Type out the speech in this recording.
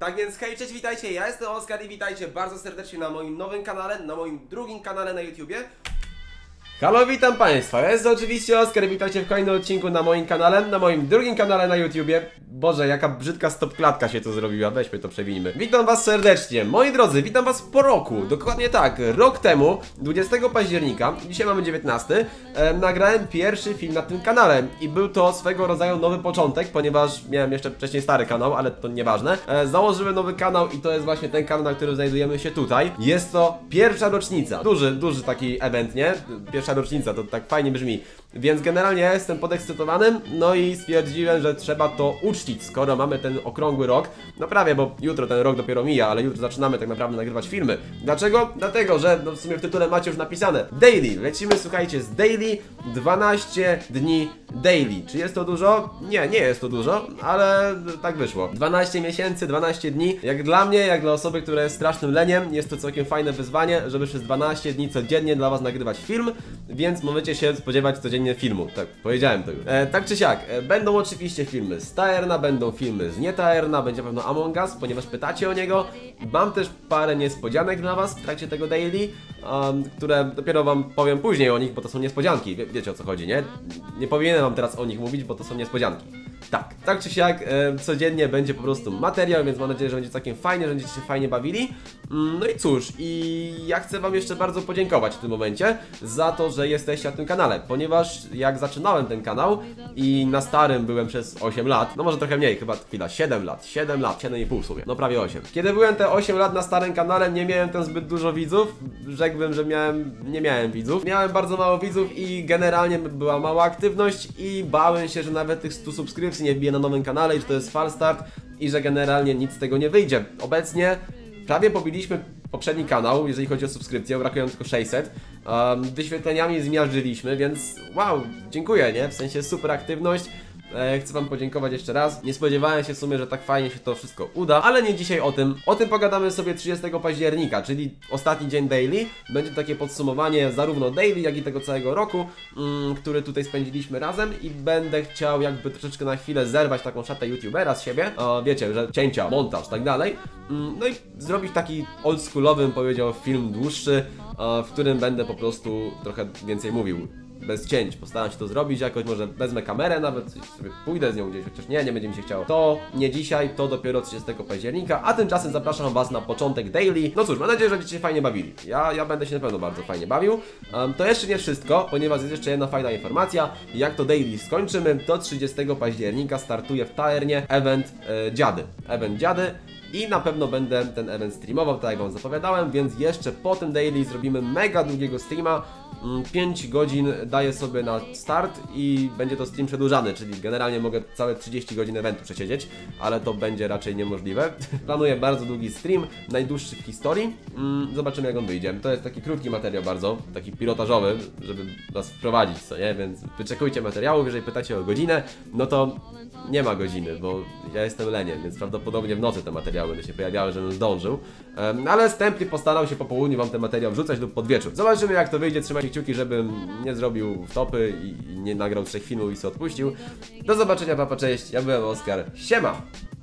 Tak więc hej, cześć, witajcie, ja jestem Oskar i witajcie bardzo serdecznie na moim nowym kanale, na moim drugim kanale na YouTubie. Halo, witam Państwa, ja jestem oczywiście Oskar, witajcie w kolejnym odcinku na moim kanale, na moim drugim kanale na YouTubie. Boże, jaka brzydka stopklatka się tu zrobiła, weźmy to przewinijmy. Witam Was serdecznie, moi drodzy, witam Was po roku, dokładnie tak, rok temu, 20 października, dzisiaj mamy 19, nagrałem pierwszy film na tym kanale i był to swego rodzaju nowy początek, ponieważ miałem jeszcze wcześniej stary kanał, ale to nieważne. Założyłem nowy kanał i to jest właśnie ten kanał, na którym znajdujemy się tutaj. Jest to pierwsza rocznica, duży taki event, nie? Pierwsza rocznica, to tak fajnie brzmi. Więc generalnie ja jestem podekscytowany, no i stwierdziłem, że trzeba to uczcić, skoro mamy ten okrągły rok. No prawie, bo jutro ten rok dopiero mija, ale jutro zaczynamy tak naprawdę nagrywać filmy. Dlaczego? Dlatego, że no w sumie w tytule macie już napisane Daily. Lecimy, słuchajcie, z Daily 12 dni Daily. Czy jest to dużo? Nie, nie jest to dużo, ale tak wyszło. 12 miesięcy, 12 dni. Jak dla mnie, jak dla osoby, która jest strasznym leniem, jest to całkiem fajne wyzwanie, żeby przez 12 dni codziennie dla Was nagrywać film, więc możecie się spodziewać codziennie filmu, tak, powiedziałem to już. Tak czy siak, będą oczywiście filmy z Taerna, będą filmy z nie Taerna, będzie pewno Among Us, ponieważ pytacie o niego. Mam też parę niespodzianek dla Was w trakcie tego daily, które dopiero Wam powiem później o nich, bo to są niespodzianki, wiecie o co chodzi, nie? Nie powinienem Wam teraz o nich mówić, bo to są niespodzianki. Tak czy siak, codziennie będzie po prostu materiał, więc mam nadzieję, że będzie całkiem fajnie, że będziecie się fajnie bawili. No i cóż, i ja chcę Wam jeszcze bardzo podziękować w tym momencie za to, że jesteście na tym kanale, ponieważ jak zaczynałem ten kanał i na starym byłem przez 8 lat, no może trochę mniej, chyba chwila, 7 lat, 7,5 w sumie, no prawie 8. Kiedy byłem te 8 lat na starym kanale, nie miałem tam zbyt dużo widzów, rzekłbym, że nie miałem widzów. Miałem bardzo mało widzów i generalnie była mała aktywność i bałem się, że nawet tych 100 subskrypcji nie wbiję na nowym kanale i że to jest fal start i że generalnie nic z tego nie wyjdzie. Obecnie prawie pobiliśmy poprzedni kanał, jeżeli chodzi o subskrypcję, brakuje tylko 600. Wyświetleniami zmiażdżyliśmy, więc wow, dziękuję, nie? W sensie super aktywność. Chcę Wam podziękować jeszcze raz. Nie spodziewałem się w sumie, że tak fajnie się to wszystko uda, ale nie dzisiaj o tym. O tym pogadamy sobie 30 października, czyli ostatni dzień daily. Będzie takie podsumowanie zarówno daily, jak i tego całego roku, który tutaj spędziliśmy razem i będę chciał jakby troszeczkę na chwilę zerwać taką szatę youtubera z siebie. Wiecie, że cięcia, montaż, tak dalej. No i zrobić taki oldschoolowy, bym powiedział, film dłuższy, w którym będę po prostu trochę więcej mówił. Bez cięć, postaram się to zrobić jakoś, może wezmę kamerę nawet, sobie pójdę z nią gdzieś, chociaż nie będzie mi się chciało. To nie dzisiaj, to dopiero 30 października, a tymczasem zapraszam Was na początek daily. No cóż, mam nadzieję, że będziecie się fajnie bawili. Ja będę się na pewno bardzo fajnie bawił. To jeszcze nie wszystko, ponieważ jest jeszcze jedna fajna informacja. Jak to daily skończymy, to 30 października startuje w Taernie event Dziady. Event Dziady. I na pewno będę ten event streamował, tak jak Wam zapowiadałem, więc jeszcze po tym daily zrobimy mega długiego streama. 5 godzin daję sobie na start i będzie to stream przedłużany, czyli generalnie mogę całe 30 godzin eventu przesiedzieć, ale to będzie raczej niemożliwe. Planuję bardzo długi stream, najdłuższy w historii. Zobaczymy, jak on wyjdzie. To jest taki krótki materiał bardzo, taki pilotażowy, żeby Was wprowadzić, co nie? Więc wyczekujcie materiałów, jeżeli pytacie o godzinę, no to nie ma godziny, bo ja jestem leniem, więc prawdopodobnie w nocy te materiały będą się pojawiały, żebym zdążył. Ale wstępnie postaram się po południu Wam ten materiał wrzucać lub pod wieczór. Zobaczymy, jak to wyjdzie, trzymajcie kciuki, żebym nie zrobił wtopy i nie nagrał 3 filmów i sobie odpuścił. Do zobaczenia, papa, cześć, ja byłem Oskar, siema!